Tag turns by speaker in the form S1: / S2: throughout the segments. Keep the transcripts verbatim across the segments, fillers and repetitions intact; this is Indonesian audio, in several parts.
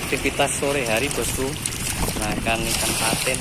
S1: aktivitas sore hari bosku, makan ikan patin.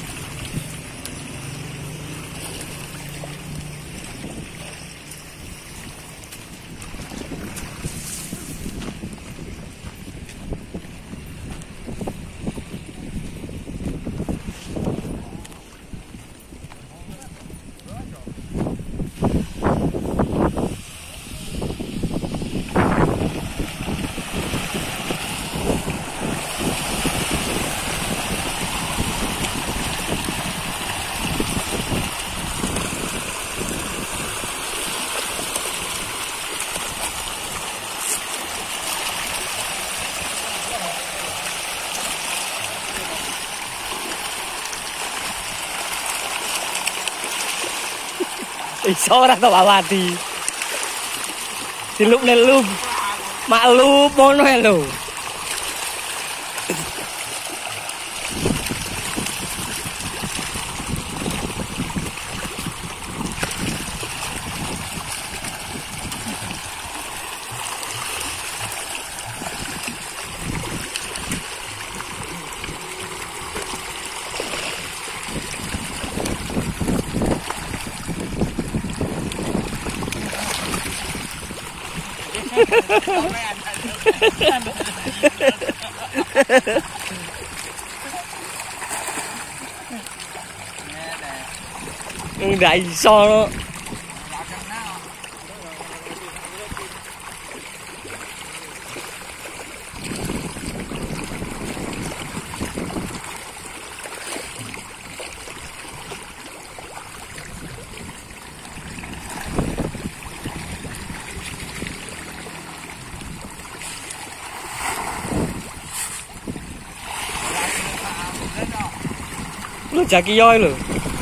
S1: Iso ora to Wawati. Dilup-nelup. Maklup ngono ya lho. Nggak iso lo. Lu jaki yoi lu.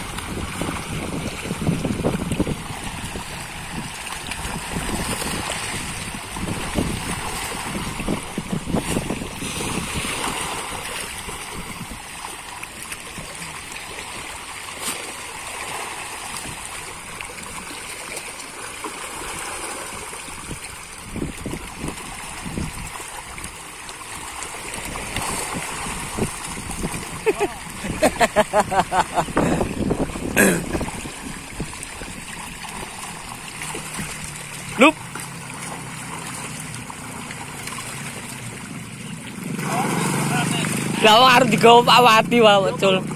S1: Lup. Lah harus digawa Pak Wati wae, Cul.